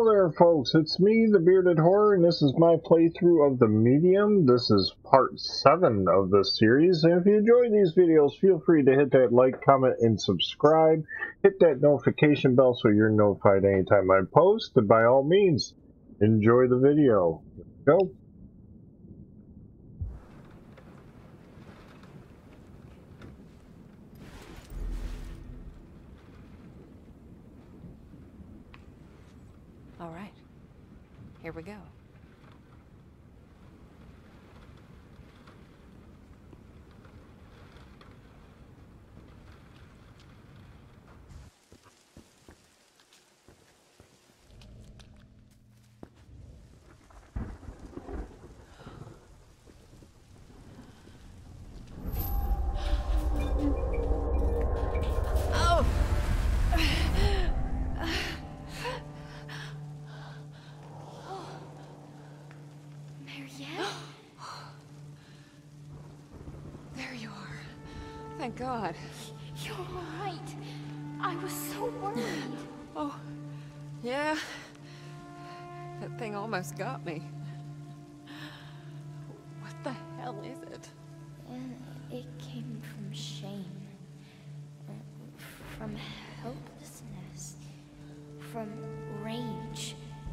there, folks. It's me, the Bearded Horror, and this is my playthrough of The Medium. This is part 7 of this series, and if you enjoy these videos, feel free to hit that like, comment, and subscribe. Hit that notification bell so you're notified anytime I post, and by all means, enjoy the video. Here we go. All right, here we go. Thank God. You're all right. I was so worried. Oh, yeah. That thing almost got me. What the hell is it? It came from shame. From helplessness. From rage.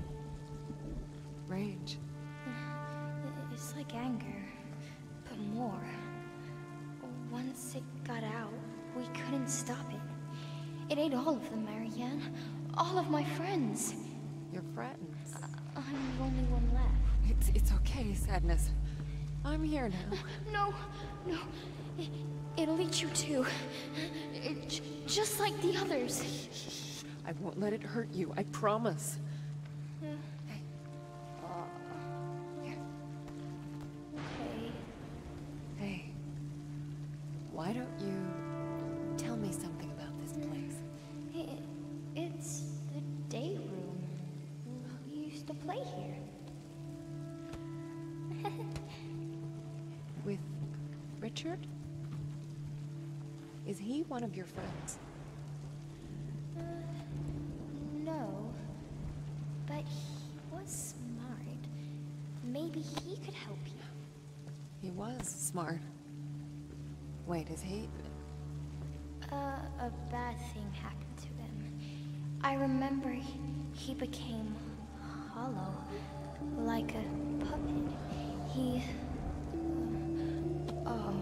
Rage? It's like anger, but more. Once it got out, we couldn't stop it. It ate all of them, Marianne. All of my friends. Your friends? I'm the only one left. It's okay, Sadness. I'm here now. No. It'll eat you too. Just like the others. I won't let it hurt you, I promise. Hey. Here. Okay. Hey. Why don't you tell me something about this place? It's the day room. We used to play here. With Richard? Is he one of your friends? No. But he was smart. Maybe he could help you. He was smart. Wait, is he? A bad thing happened to him. I remember he became hollow, like a puppet. Oh,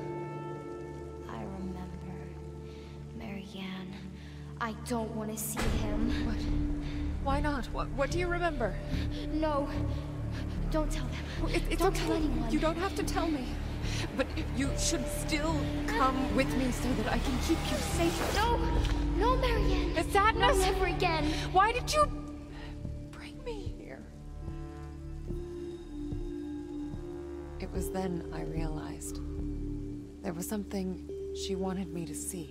I remember. Marianne, I don't want to see him. What? Why not? What do you remember? No, don't tell them. It's don't okay. tell anyone. You don't have to tell me. But you should still come with me so that I can keep you safe. No, Marianne. The Sadness. No, never again. Why did you bring me here? It was then I realized there was something she wanted me to see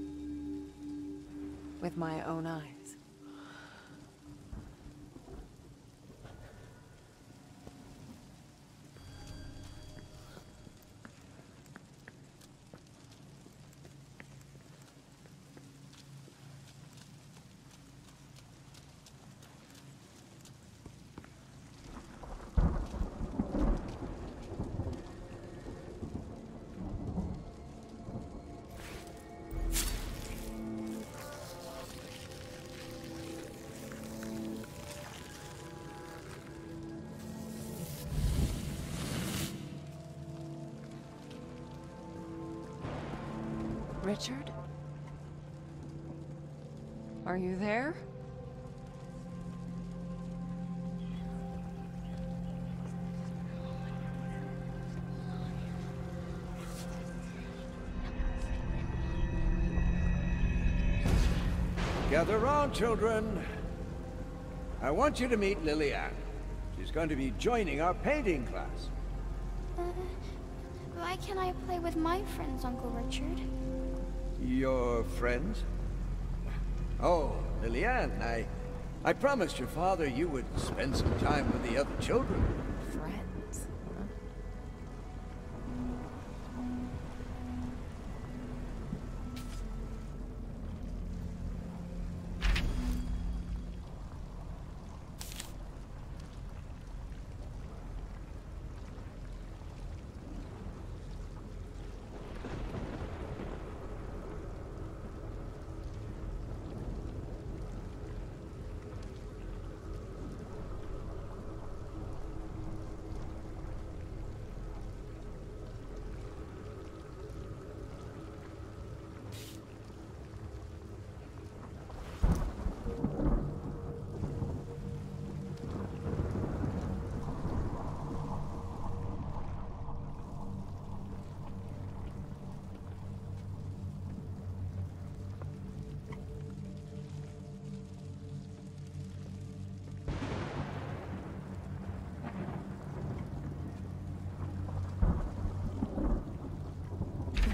with my own eyes. Richard? Are you there? Gather round, children. I want you to meet Lilianne. She's going to be joining our painting class. Why can't I play with my friends, Uncle Richard? Your friends? Oh, Lilianne, I promised your father you would spend some time with the other children. Friends? Huh?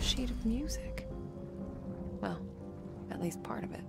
sheet of music. Well, at least part of it.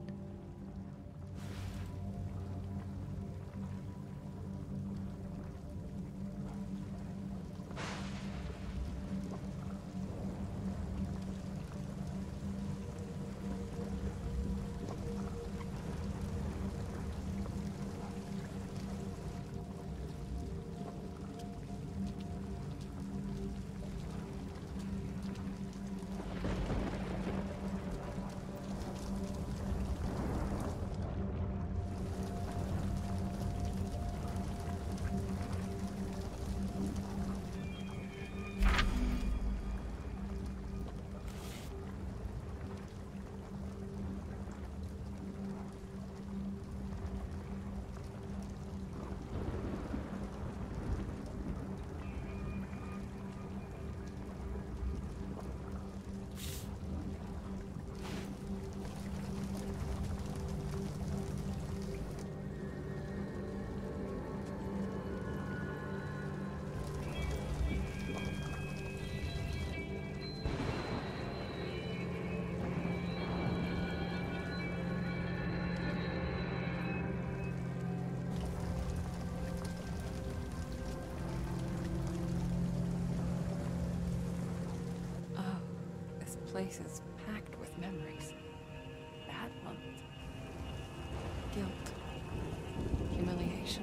Place is packed with memories. Bad ones. Guilt. Humiliation.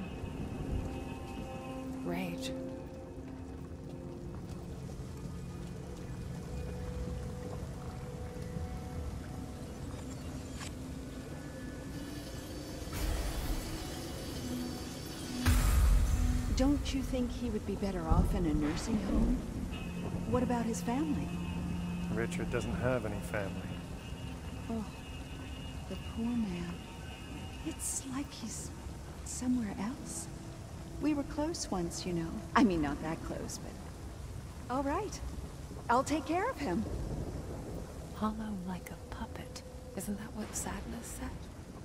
Rage. Don't you think he would be better off in a nursing home? What about his family? Richard doesn't have any family. Oh, the poor man. It's like he's somewhere else. We were close once, you know. I mean, not that close, but... All right. I'll take care of him. Hollow like a puppet. Isn't that what Sadness said?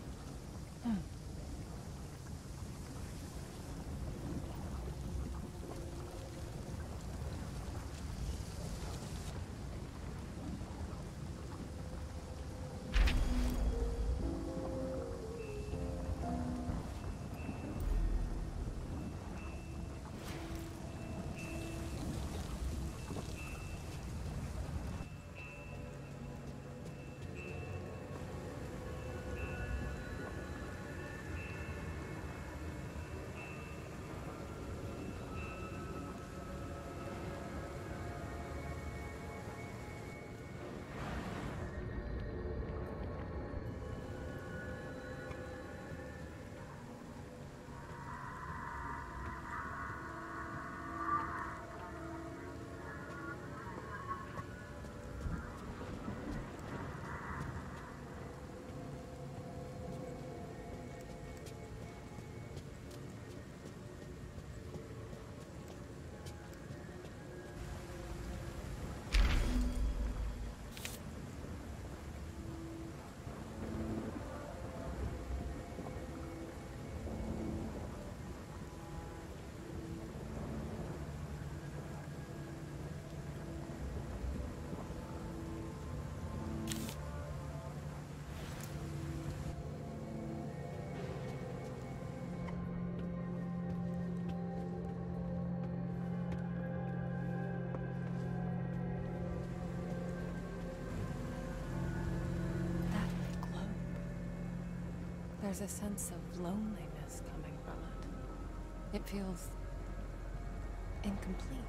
There's a sense of loneliness coming from it. It feels incomplete.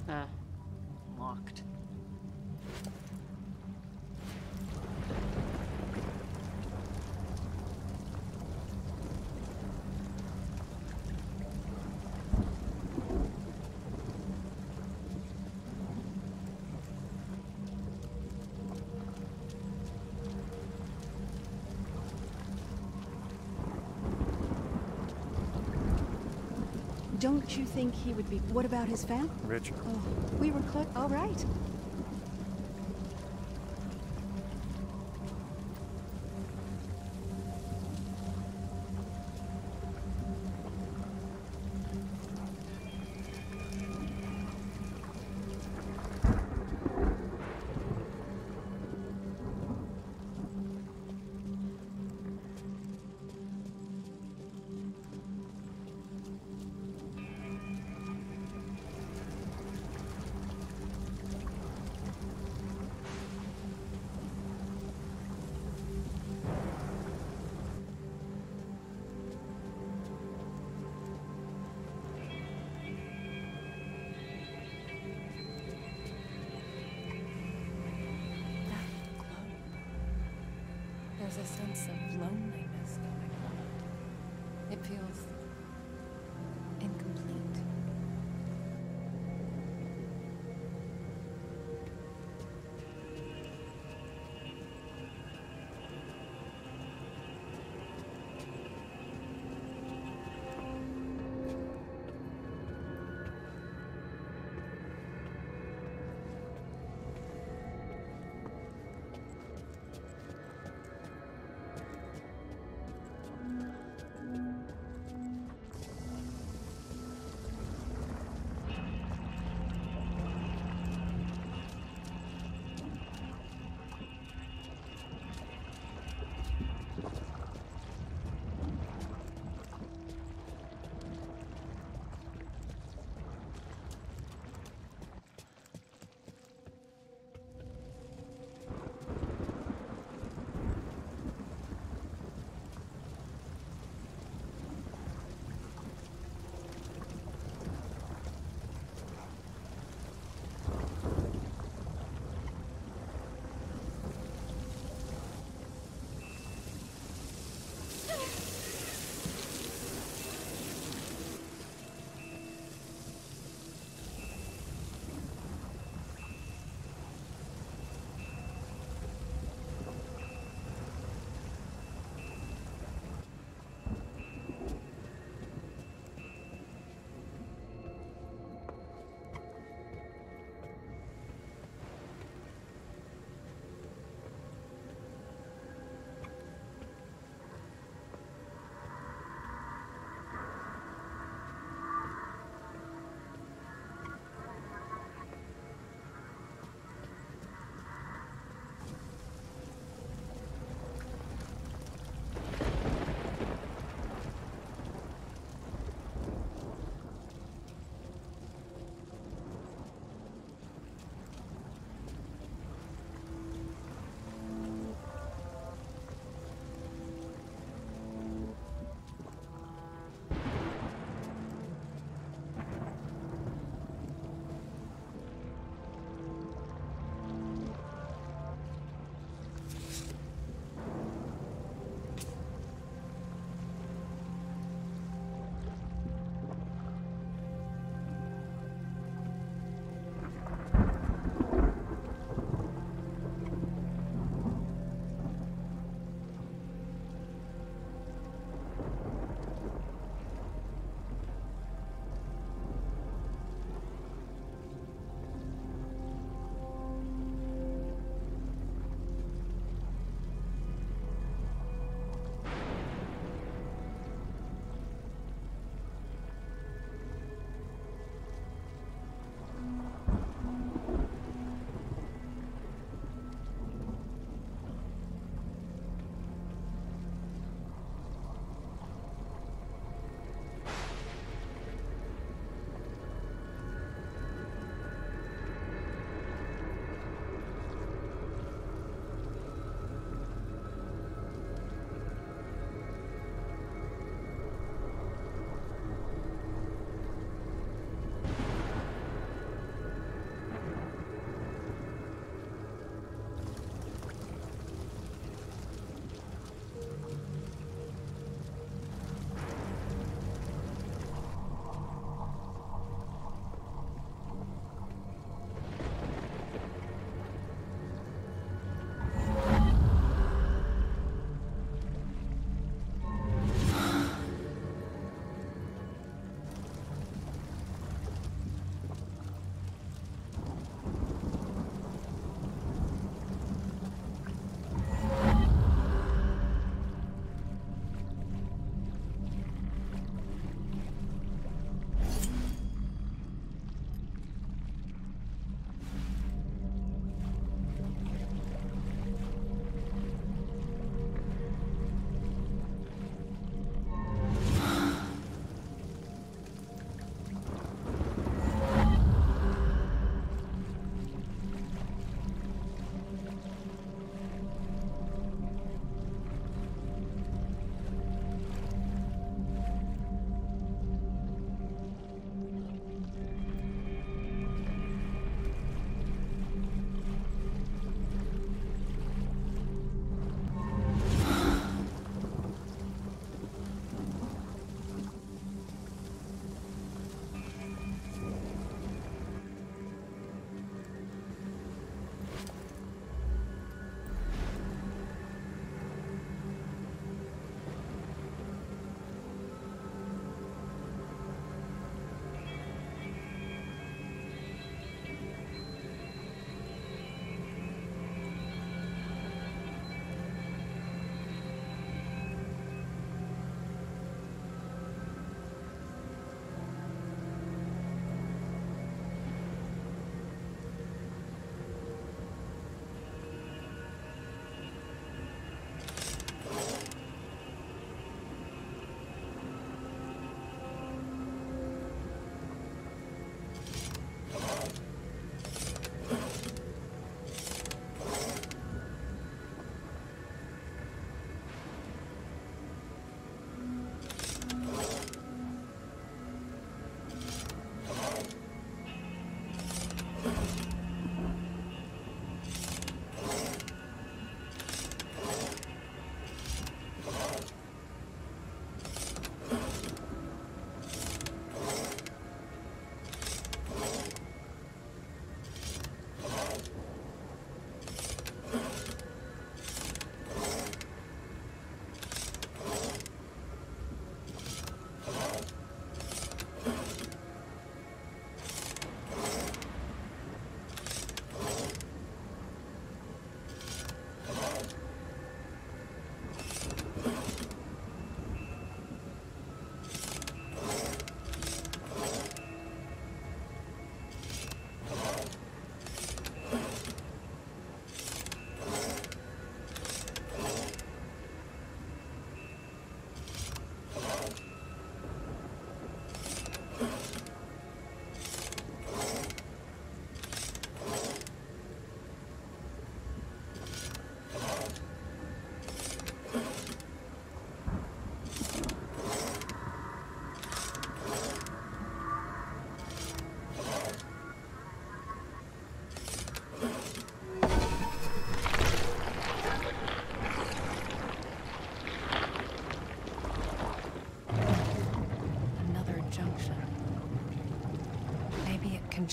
Locked. Don't you think he would be... What about his family? Richard. Oh, we were close. All right. There's a sense of loneliness going on. It feels incomplete.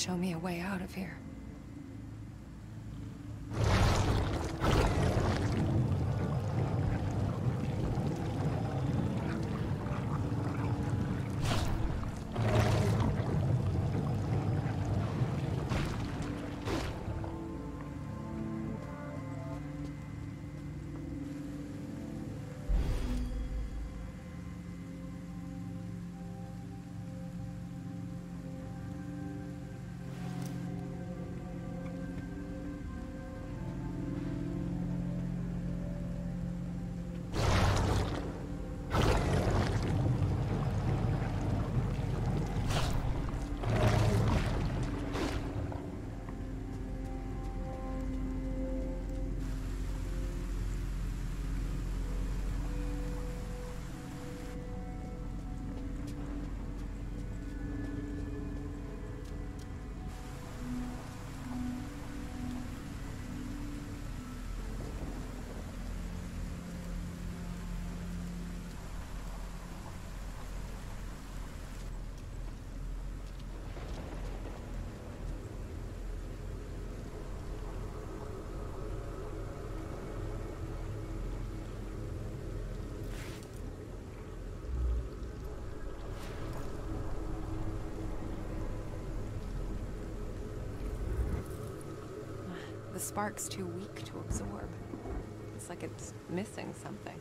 show me a way out of here. The spark's too weak to absorb. It's like it's missing something.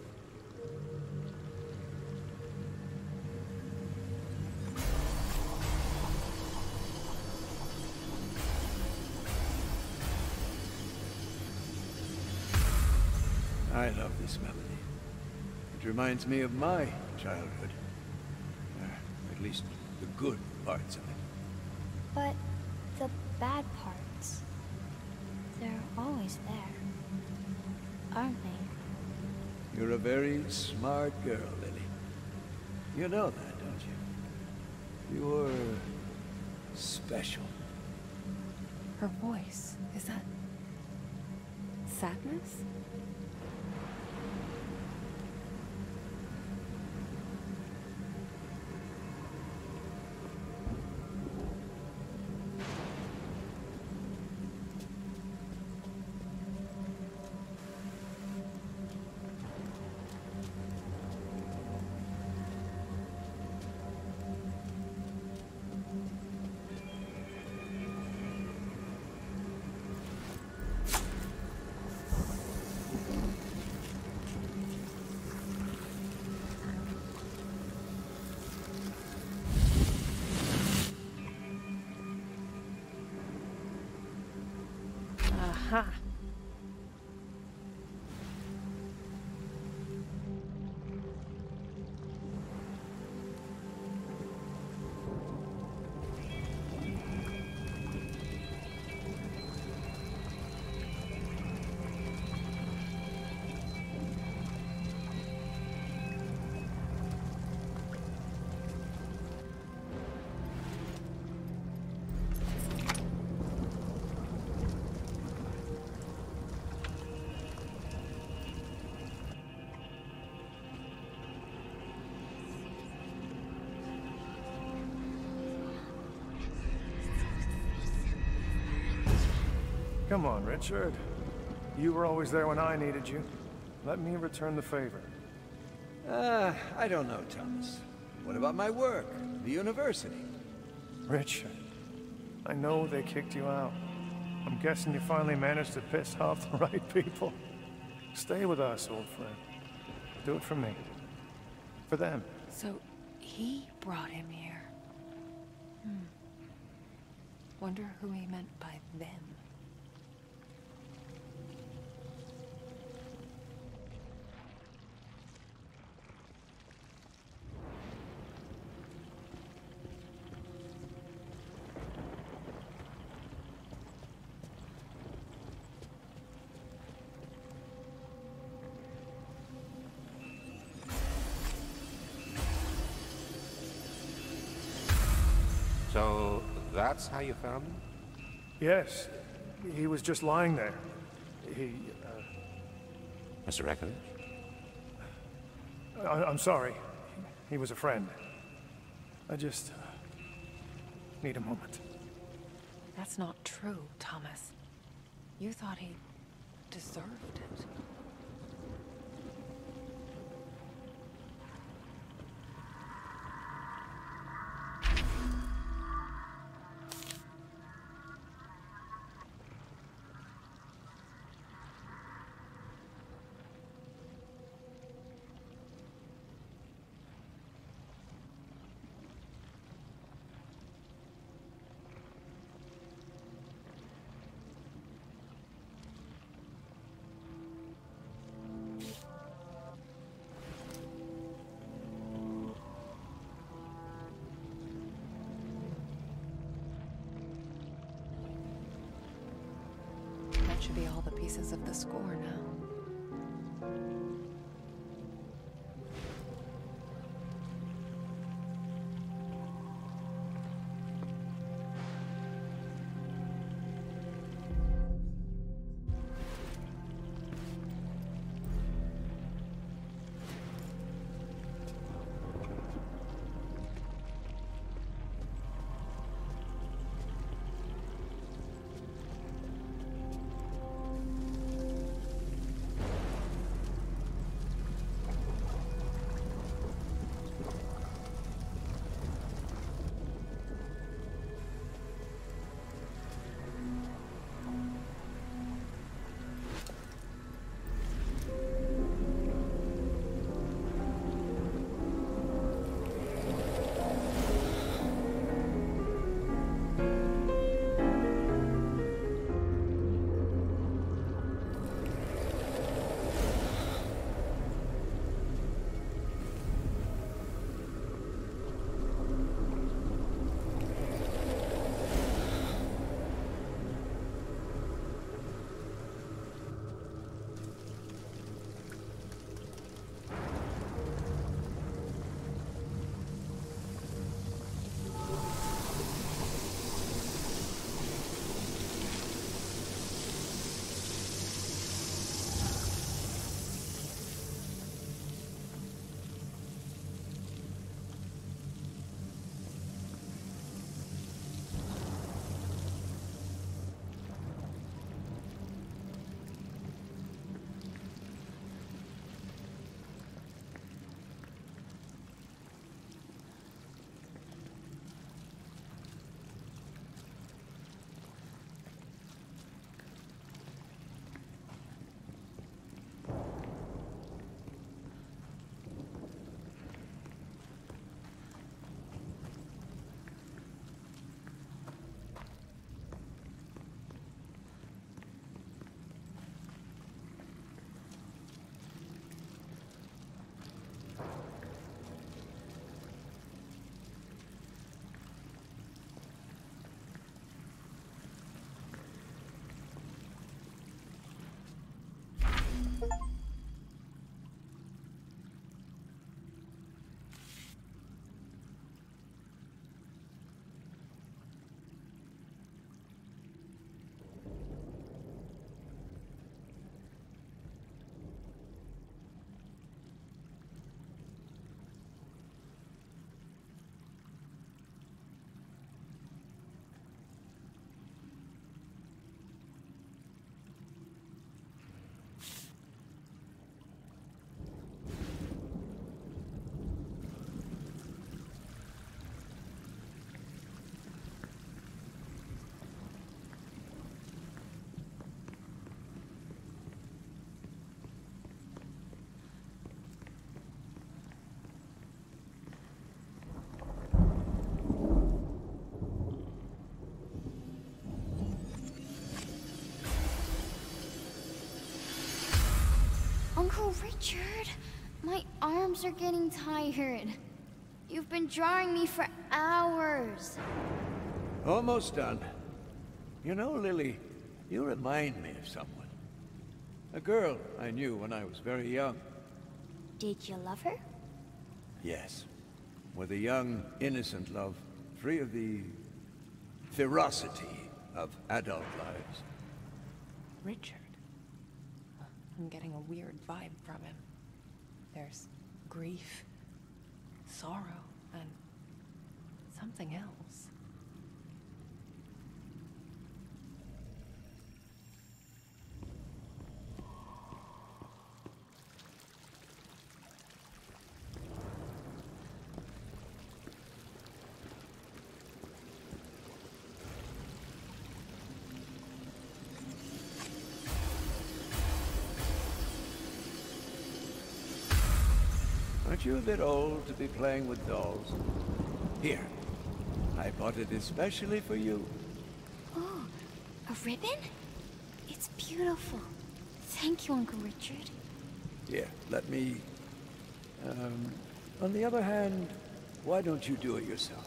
I love this melody. It reminds me of my childhood. At least the good parts of it. But the bad parts, they're always there, aren't they? You're a very smart girl, Lily. You know that, don't you? You're special. Her voice, is that sadness? Aha! Come on, Richard. You were always there when I needed you. Let me return the favor. I don't know, Thomas. What about my work? The university? Richard, I know they kicked you out. I'm guessing you finally managed to piss off the right people. Stay with us, old friend. Do it for me. For them. So, he brought him here. Wonder who he meant by them. So, that's how you found him? Yes. He was just lying there. Mr. Rekovich? I'm sorry. He was a friend. I just... need a moment. That's not true, Thomas. You thought he deserved it. That should be all the pieces of the score now. Uncle Richard, my arms are getting tired. You've been drawing me for hours. Almost done. You know, Lily, you remind me of someone. A girl I knew when I was very young. Did you love her? Yes. With a young, innocent love, free of the ferocity of adult lives. Richard? I'm getting a weird vibe from him. There's grief, sorrow, and something else. Aren't you a bit old to be playing with dolls? Here, I bought it especially for you. Oh, a ribbon? It's beautiful. Thank you, Uncle Richard. Here, let me... on the other hand, why don't you do it yourself?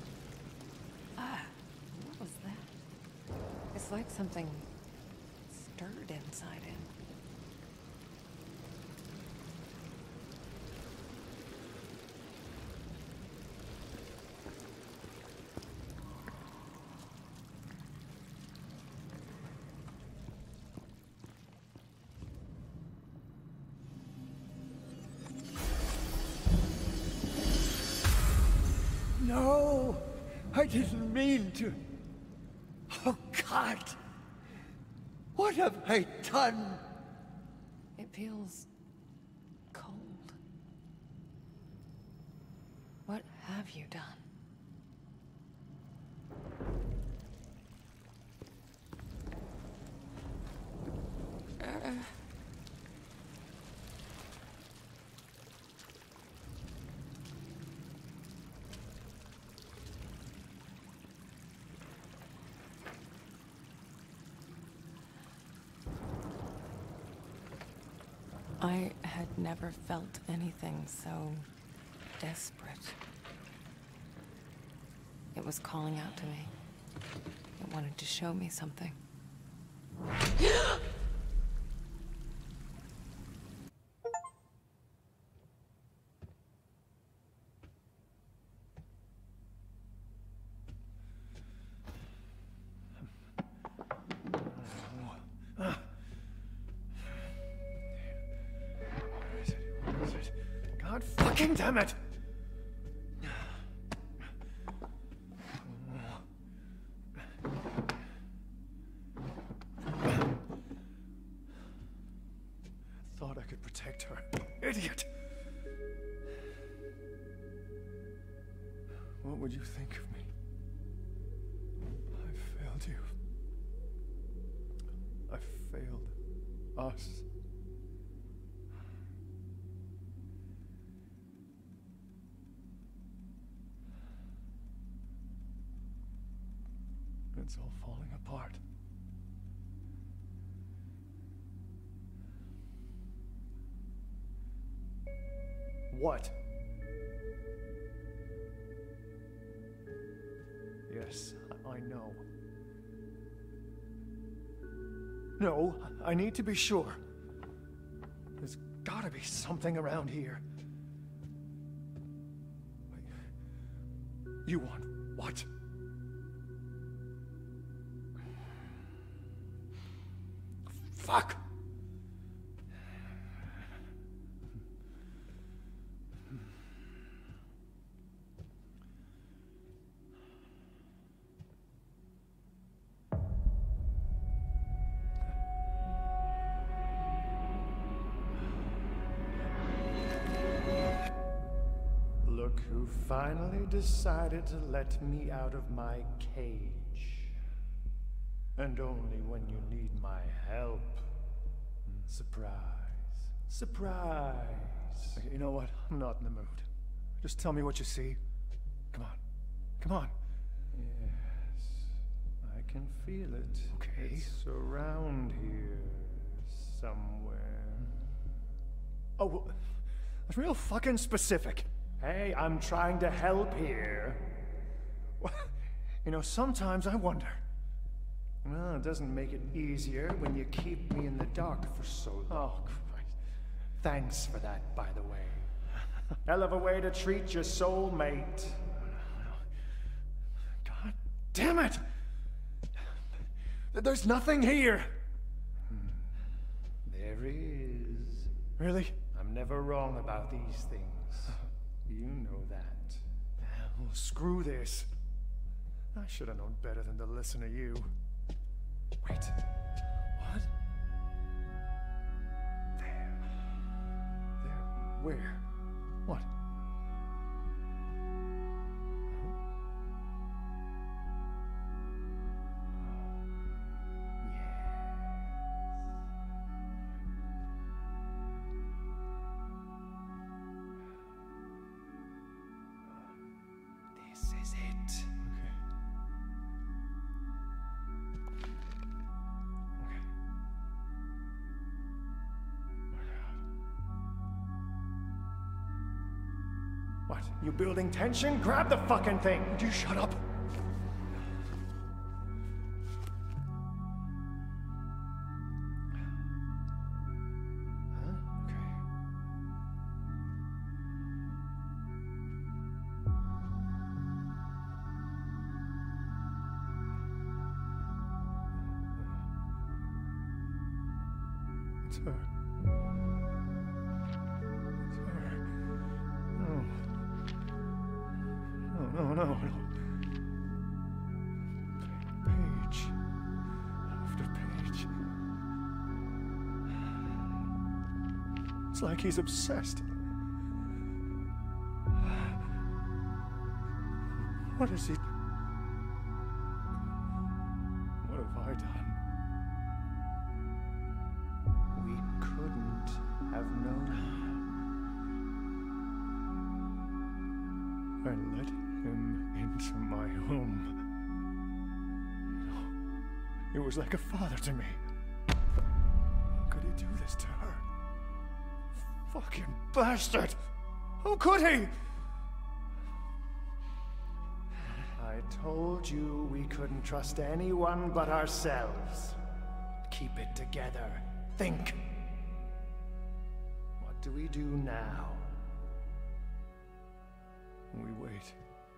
What was that? It's like something stirred inside him. No! I didn't mean to... Oh, God! What have I done? It feels cold. What have you done? I had never felt anything so desperate. It was calling out to me. It wanted to show me something. God fucking damn it! Thought I could protect her. Idiot! What would you think of me? I failed you. I failed us. It's all falling apart. What? Yes, I know. No, I need to be sure. There's gotta be something around here. Wait. You want what? Fuck! Look who finally decided to let me out of my cage. And only when you need my help. Surprise. Surprise. Okay, you know what? I'm not in the mood. Just tell me what you see. Come on. Come on. Yes. I can feel it. Okay. It's around here. Somewhere. Oh, well, that's real fucking specific. Hey, I'm trying to help here. Well, you know, sometimes I wonder. Well, it doesn't make it easier when you keep me in the dark for so long. Oh, Christ. Thanks for that, by the way. Hell of a way to treat your soulmate. God damn it! There's nothing here! There is. Really? I'm never wrong about these things. You know that. Well, screw this. I should have known better than to listen to you. Wait. What? There. There. Where? What? What? You building tension? Grab the fucking thing! Would you shut up? It's her. It's her. No. No. Page. After page. It's like he's obsessed. What is he? What have I done? We couldn't have known. I let him into my home. He was like a father to me. How could he do this to her? Fucking bastard! How could he? I told you we couldn't trust anyone but ourselves. Keep it together. Think. What do we do now? We wait.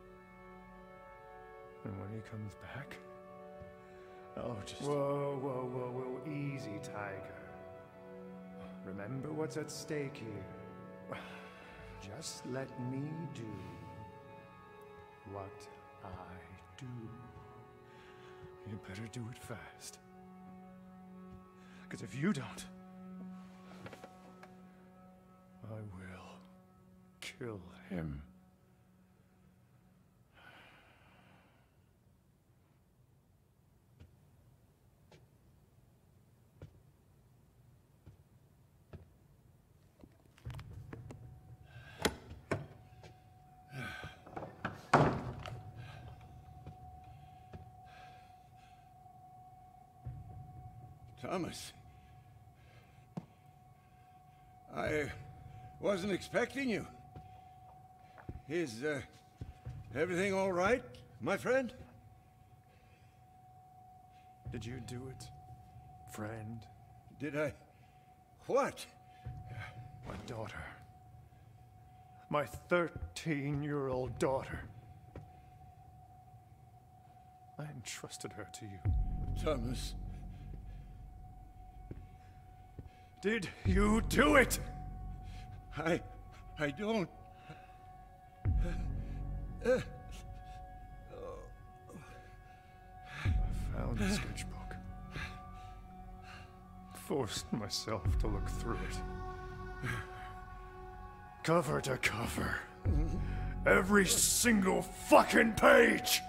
And when he comes back, I'll just... Whoa. Easy, Tiger. Remember what's at stake here. Just let me do what I do. You better do it fast. Because if you don't, I will kill him. Thomas. I wasn't expecting you. Is, everything all right, my friend? Did you do it, friend? Did I? What? My daughter. My 13-year-old daughter. I entrusted her to you. Thomas. Did you do it? I don't. I found the sketchbook. Forced myself to look through it. Cover to cover. Every single fucking page!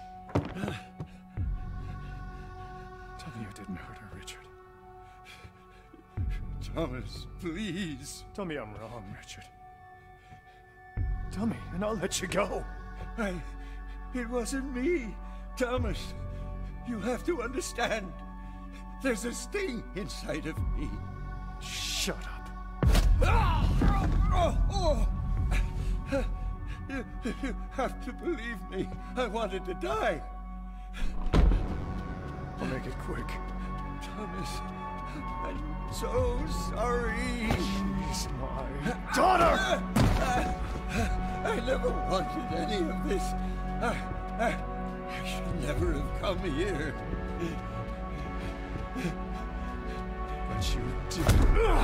Tell me you didn't hurt her, Richard. Thomas, please. Tell me I'm wrong, Richard. Tell me, and I'll let you go. It wasn't me. Thomas, you have to understand. There's a sting inside of me. Shut up. You have to believe me. I wanted to die. I'll make it quick. Thomas, I'm so sorry. She's my daughter! I never wanted any of this. I should never have come here. But you did.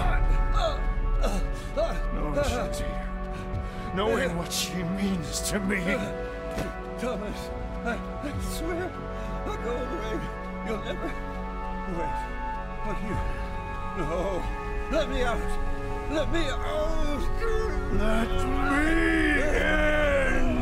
Knowing she's here. Knowing what she means to me. Thomas, I swear I'll go away. You'll never... Wait, but you... No, let me out. Let me out. Let me in.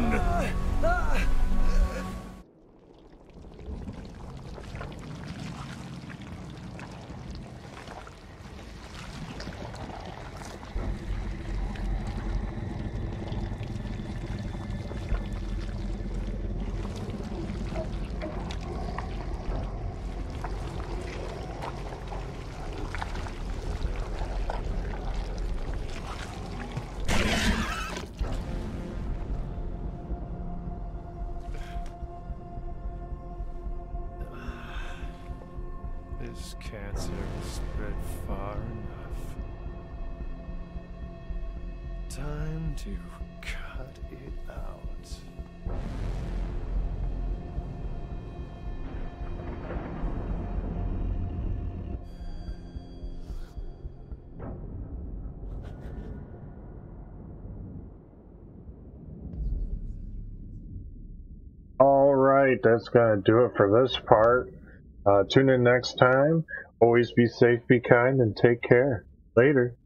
This cancer has spread far enough. Time to cut it out. Alright, that's gonna do it for this part. Tune in next time. Always be safe, be kind, and take care. Later.